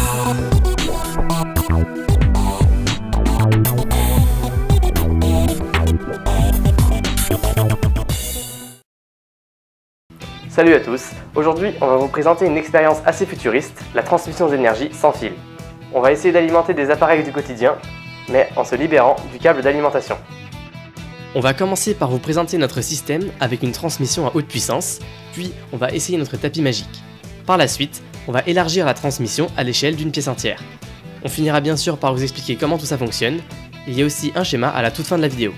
Salut à tous, aujourd'hui on va vous présenter une expérience assez futuriste, la transmission d'énergie sans fil. On va essayer d'alimenter des appareils du quotidien, mais en se libérant du câble d'alimentation. On va commencer par vous présenter notre système avec une transmission à haute puissance, puis on va essayer notre tapis magique. Par la suite, on va élargir la transmission à l'échelle d'une pièce entière. On finira bien sûr par vous expliquer comment tout ça fonctionne, il y a aussi un schéma à la toute fin de la vidéo.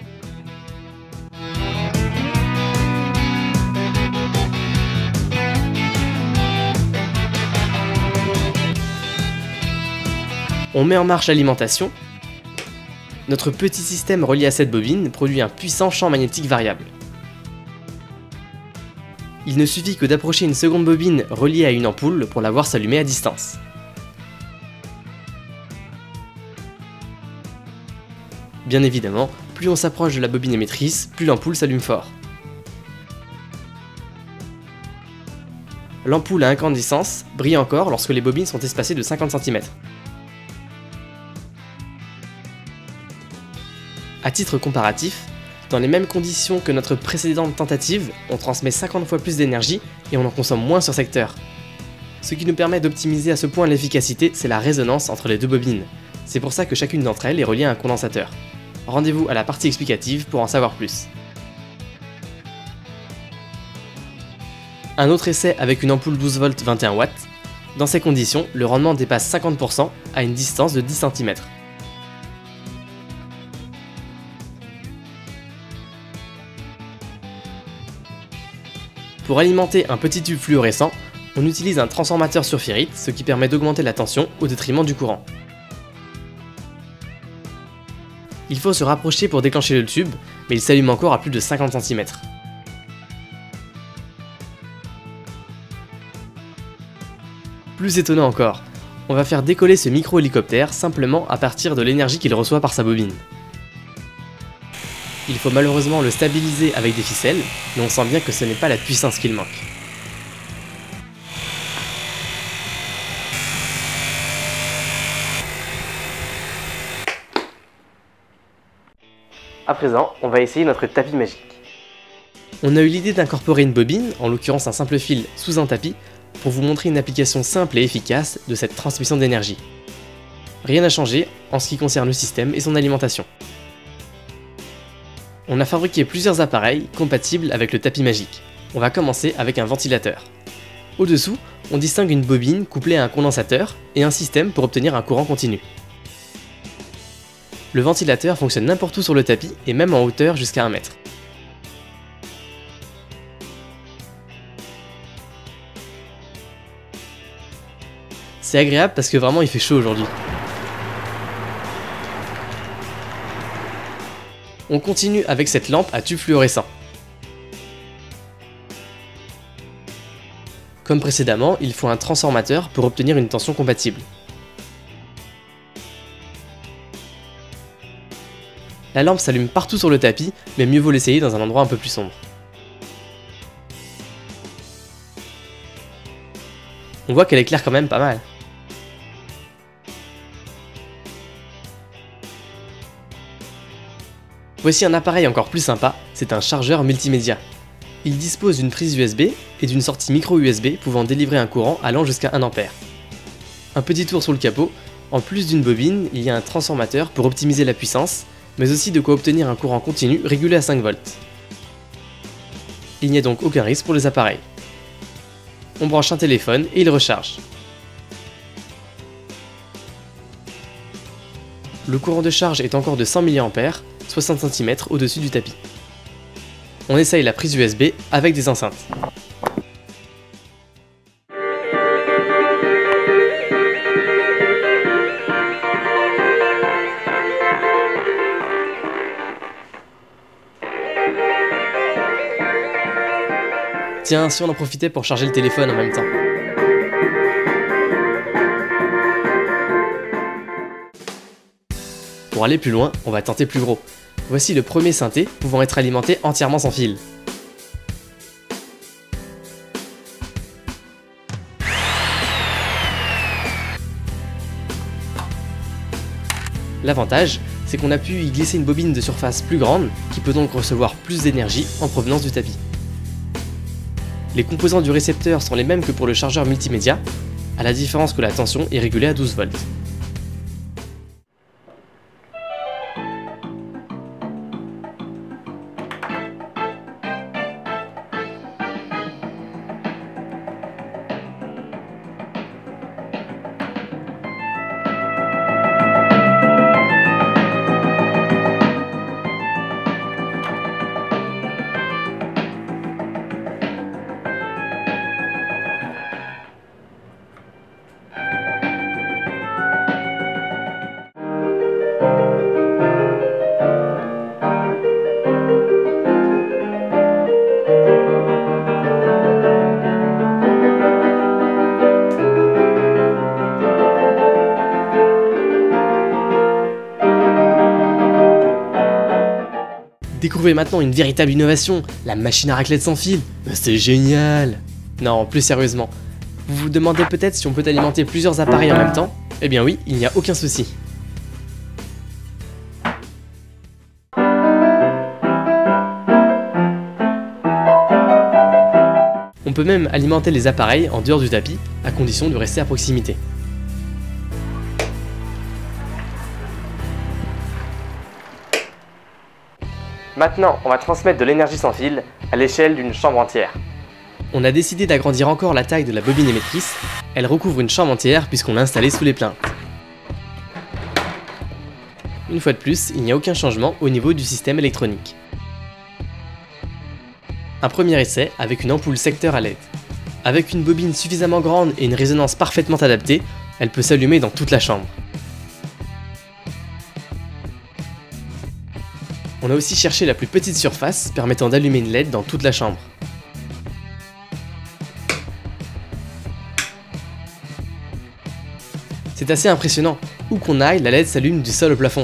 On met en marche l'alimentation. Notre petit système relié à cette bobine produit un puissant champ magnétique variable. Il ne suffit que d'approcher une seconde bobine reliée à une ampoule pour la voir s'allumer à distance. Bien évidemment, plus on s'approche de la bobine émettrice, plus l'ampoule s'allume fort. L'ampoule à incandescence brille encore lorsque les bobines sont espacées de 50 cm. À titre comparatif, dans les mêmes conditions que notre précédente tentative, on transmet 50 fois plus d'énergie et on en consomme moins sur secteur. Ce qui nous permet d'optimiser à ce point l'efficacité, c'est la résonance entre les deux bobines. C'est pour ça que chacune d'entre elles est reliée à un condensateur. Rendez-vous à la partie explicative pour en savoir plus. Un autre essai avec une ampoule 12 volts 21 watts. Dans ces conditions, le rendement dépasse 50% à une distance de 10 cm. Pour alimenter un petit tube fluorescent, on utilise un transformateur sur ferrite, ce qui permet d'augmenter la tension au détriment du courant. Il faut se rapprocher pour déclencher le tube, mais il s'allume encore à plus de 50 cm. Plus étonnant encore, on va faire décoller ce micro-hélicoptère simplement à partir de l'énergie qu'il reçoit par sa bobine. Il faut malheureusement le stabiliser avec des ficelles, mais on sent bien que ce n'est pas la puissance qu'il manque. À présent, on va essayer notre tapis magique. On a eu l'idée d'incorporer une bobine, en l'occurrence un simple fil, sous un tapis, pour vous montrer une application simple et efficace de cette transmission d'énergie. Rien n'a changé en ce qui concerne le système et son alimentation. On a fabriqué plusieurs appareils compatibles avec le tapis magique. On va commencer avec un ventilateur. Au-dessous, on distingue une bobine couplée à un condensateur et un système pour obtenir un courant continu. Le ventilateur fonctionne n'importe où sur le tapis et même en hauteur jusqu'à 1 mètre. C'est agréable parce que vraiment il fait chaud aujourd'hui. On continue avec cette lampe à tube fluorescent. Comme précédemment, il faut un transformateur pour obtenir une tension compatible. La lampe s'allume partout sur le tapis, mais mieux vaut l'essayer dans un endroit un peu plus sombre. On voit qu'elle éclaire quand même pas mal. Voici un appareil encore plus sympa, c'est un chargeur multimédia. Il dispose d'une prise USB et d'une sortie micro USB pouvant délivrer un courant allant jusqu'à 1 A. Un petit tour sur le capot, en plus d'une bobine, il y a un transformateur pour optimiser la puissance, mais aussi de quoi obtenir un courant continu régulé à 5 volts. Il n'y a donc aucun risque pour les appareils. On branche un téléphone et il recharge. Le courant de charge est encore de 100 mA, 60 cm au-dessus du tapis. On essaye la prise USB avec des enceintes. Tiens, si on en profitait pour charger le téléphone en même temps. Pour aller plus loin, on va tenter plus gros. Voici le premier synthé pouvant être alimenté entièrement sans fil. L'avantage, c'est qu'on a pu y glisser une bobine de surface plus grande qui peut donc recevoir plus d'énergie en provenance du tapis. Les composants du récepteur sont les mêmes que pour le chargeur multimédia, à la différence que la tension est régulée à 12 volts. Découvrez maintenant une véritable innovation, la machine à raclette sans fil. C'est génial! Non, plus sérieusement, vous vous demandez peut-être si on peut alimenter plusieurs appareils en même temps? Eh bien oui, il n'y a aucun souci. On peut même alimenter les appareils en dehors du tapis, à condition de rester à proximité. Maintenant, on va transmettre de l'énergie sans fil à l'échelle d'une chambre entière. On a décidé d'agrandir encore la taille de la bobine émettrice, elle recouvre une chambre entière puisqu'on l'a installée sous les plaintes. Une fois de plus, il n'y a aucun changement au niveau du système électronique. Un premier essai avec une ampoule secteur à LED. Avec une bobine suffisamment grande et une résonance parfaitement adaptée, elle peut s'allumer dans toute la chambre. On a aussi cherché la plus petite surface permettant d'allumer une LED dans toute la chambre. C'est assez impressionnant, où qu'on aille, la LED s'allume du sol au plafond.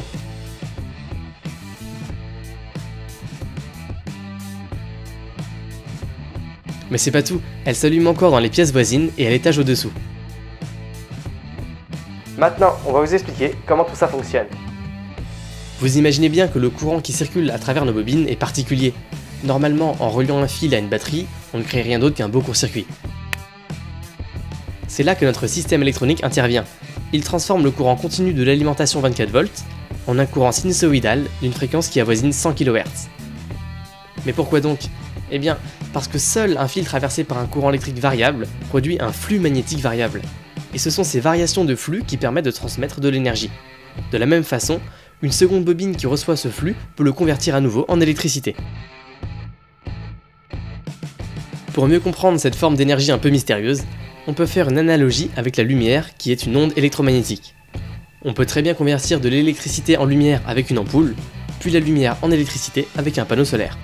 Mais c'est pas tout, elle s'allume encore dans les pièces voisines et à l'étage au-dessous. Maintenant, on va vous expliquer comment tout ça fonctionne. Vous imaginez bien que le courant qui circule à travers nos bobines est particulier. Normalement, en reliant un fil à une batterie, on ne crée rien d'autre qu'un beau court-circuit. C'est là que notre système électronique intervient. Il transforme le courant continu de l'alimentation 24 volts en un courant sinusoïdal d'une fréquence qui avoisine 100 kHz. Mais pourquoi donc? Eh bien, parce que seul un fil traversé par un courant électrique variable produit un flux magnétique variable. Et ce sont ces variations de flux qui permettent de transmettre de l'énergie. De la même façon, une seconde bobine qui reçoit ce flux peut le convertir à nouveau en électricité. Pour mieux comprendre cette forme d'énergie un peu mystérieuse, on peut faire une analogie avec la lumière qui est une onde électromagnétique. On peut très bien convertir de l'électricité en lumière avec une ampoule, puis la lumière en électricité avec un panneau solaire.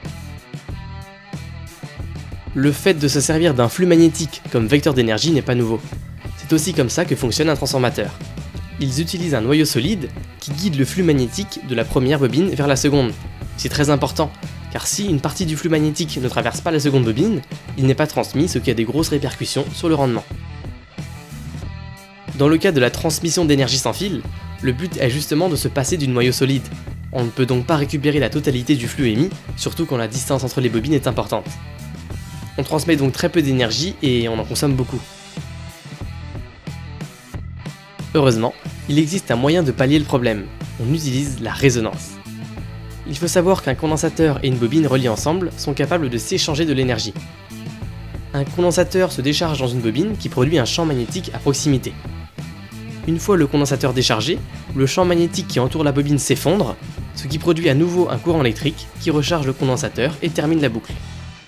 Le fait de se servir d'un flux magnétique comme vecteur d'énergie n'est pas nouveau. C'est aussi comme ça que fonctionne un transformateur. Ils utilisent un noyau solide qui guide le flux magnétique de la première bobine vers la seconde. C'est très important, car si une partie du flux magnétique ne traverse pas la seconde bobine, il n'est pas transmis, ce qui a des grosses répercussions sur le rendement. Dans le cas de la transmission d'énergie sans fil, le but est justement de se passer du noyau solide. On ne peut donc pas récupérer la totalité du flux émis, surtout quand la distance entre les bobines est importante. On transmet donc très peu d'énergie et on en consomme beaucoup. Heureusement, il existe un moyen de pallier le problème. On utilise la résonance. Il faut savoir qu'un condensateur et une bobine reliés ensemble sont capables de s'échanger de l'énergie. Un condensateur se décharge dans une bobine qui produit un champ magnétique à proximité. Une fois le condensateur déchargé, le champ magnétique qui entoure la bobine s'effondre, ce qui produit à nouveau un courant électrique qui recharge le condensateur et termine la boucle.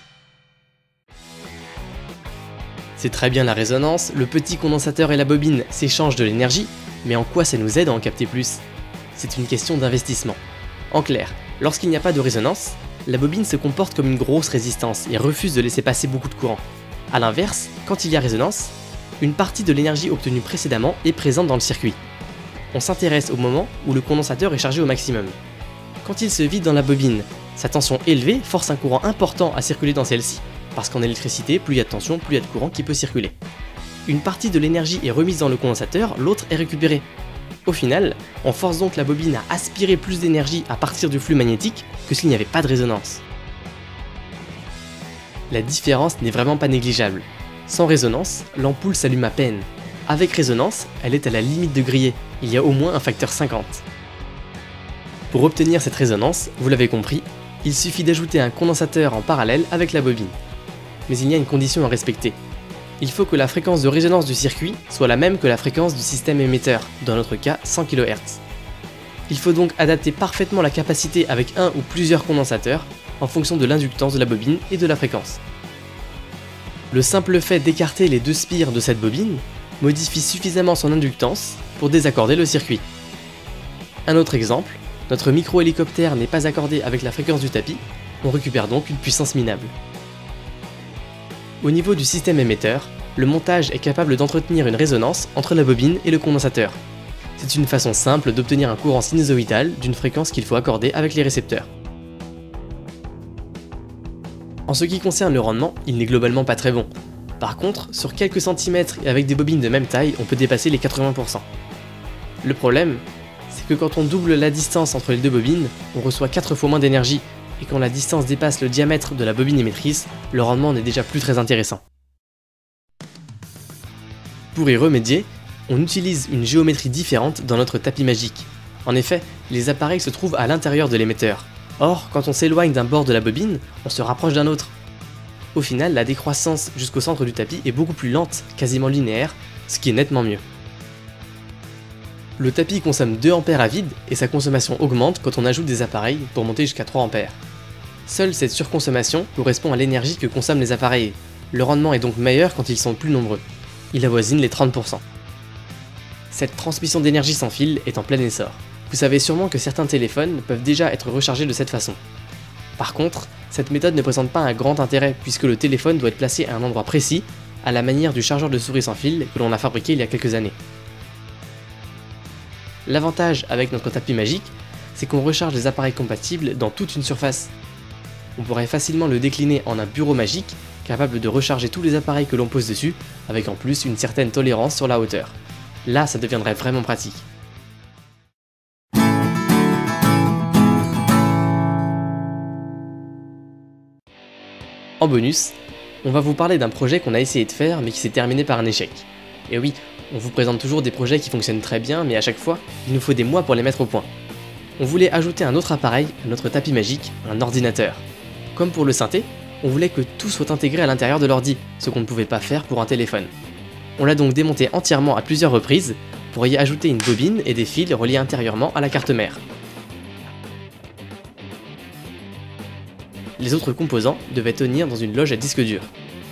C'est très bien la résonance, le petit condensateur et la bobine s'échangent de l'énergie, mais en quoi ça nous aide à en capter plus? C'est une question d'investissement. En clair, lorsqu'il n'y a pas de résonance, la bobine se comporte comme une grosse résistance et refuse de laisser passer beaucoup de courant. A l'inverse, quand il y a résonance, une partie de l'énergie obtenue précédemment est présente dans le circuit. On s'intéresse au moment où le condensateur est chargé au maximum. Quand il se vide dans la bobine, sa tension élevée force un courant important à circuler dans celle-ci. Parce qu'en électricité, plus il y a de tension, plus il y a de courant qui peut circuler. Une partie de l'énergie est remise dans le condensateur, l'autre est récupérée. Au final, on force donc la bobine à aspirer plus d'énergie à partir du flux magnétique que s'il n'y avait pas de résonance. La différence n'est vraiment pas négligeable. Sans résonance, l'ampoule s'allume à peine. Avec résonance, elle est à la limite de griller, il y a au moins un facteur 50. Pour obtenir cette résonance, vous l'avez compris, il suffit d'ajouter un condensateur en parallèle avec la bobine. Mais il y a une condition à respecter. Il faut que la fréquence de résonance du circuit soit la même que la fréquence du système émetteur, dans notre cas 100 kHz. Il faut donc adapter parfaitement la capacité avec un ou plusieurs condensateurs en fonction de l'inductance de la bobine et de la fréquence. Le simple fait d'écarter les deux spires de cette bobine modifie suffisamment son inductance pour désaccorder le circuit. Un autre exemple, notre micro-hélicoptère n'est pas accordé avec la fréquence du tapis, on récupère donc une puissance minable. Au niveau du système émetteur, le montage est capable d'entretenir une résonance entre la bobine et le condensateur. C'est une façon simple d'obtenir un courant sinusoïdal d'une fréquence qu'il faut accorder avec les récepteurs. En ce qui concerne le rendement, il n'est globalement pas très bon. Par contre, sur quelques centimètres et avec des bobines de même taille, on peut dépasser les 80%. Le problème, c'est que quand on double la distance entre les deux bobines, on reçoit 4 fois moins d'énergie, et quand la distance dépasse le diamètre de la bobine émettrice, le rendement n'est déjà plus très intéressant. Pour y remédier, on utilise une géométrie différente dans notre tapis magique. En effet, les appareils se trouvent à l'intérieur de l'émetteur. Or, quand on s'éloigne d'un bord de la bobine, on se rapproche d'un autre. Au final, la décroissance jusqu'au centre du tapis est beaucoup plus lente, quasiment linéaire, ce qui est nettement mieux. Le tapis consomme 2 A à vide et sa consommation augmente quand on ajoute des appareils pour monter jusqu'à 3 A. Seule cette surconsommation correspond à l'énergie que consomment les appareils. Le rendement est donc meilleur quand ils sont plus nombreux. Il avoisine les 30%. Cette transmission d'énergie sans fil est en plein essor. Vous savez sûrement que certains téléphones peuvent déjà être rechargés de cette façon. Par contre, cette méthode ne présente pas un grand intérêt puisque le téléphone doit être placé à un endroit précis, à la manière du chargeur de souris sans fil que l'on a fabriqué il y a quelques années. L'avantage avec notre tapis magique, c'est qu'on recharge les appareils compatibles dans toute une surface. On pourrait facilement le décliner en un bureau magique, capable de recharger tous les appareils que l'on pose dessus, avec en plus une certaine tolérance sur la hauteur. Là, ça deviendrait vraiment pratique. En bonus, on va vous parler d'un projet qu'on a essayé de faire mais qui s'est terminé par un échec. Et oui, on vous présente toujours des projets qui fonctionnent très bien, mais à chaque fois, il nous faut des mois pour les mettre au point. On voulait ajouter un autre appareil à notre tapis magique, un ordinateur. Comme pour le synthé, on voulait que tout soit intégré à l'intérieur de l'ordi, ce qu'on ne pouvait pas faire pour un téléphone. On l'a donc démonté entièrement à plusieurs reprises, pour y ajouter une bobine et des fils reliés intérieurement à la carte mère. Les autres composants devaient tenir dans une loge à disque dur.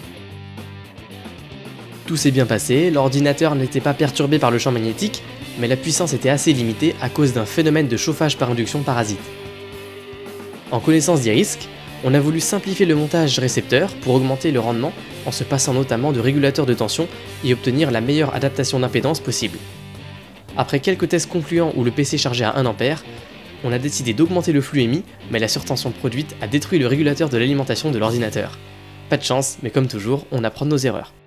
Tout s'est bien passé, l'ordinateur n'était pas perturbé par le champ magnétique, mais la puissance était assez limitée à cause d'un phénomène de chauffage par induction parasite. En connaissance des risques, on a voulu simplifier le montage récepteur pour augmenter le rendement en se passant notamment de régulateurs de tension et obtenir la meilleure adaptation d'impédance possible. Après quelques tests concluants où le PC chargeait à 1 A, on a décidé d'augmenter le flux émis, mais la surtension produite a détruit le régulateur de l'alimentation de l'ordinateur. Pas de chance, mais comme toujours, on apprend de nos erreurs.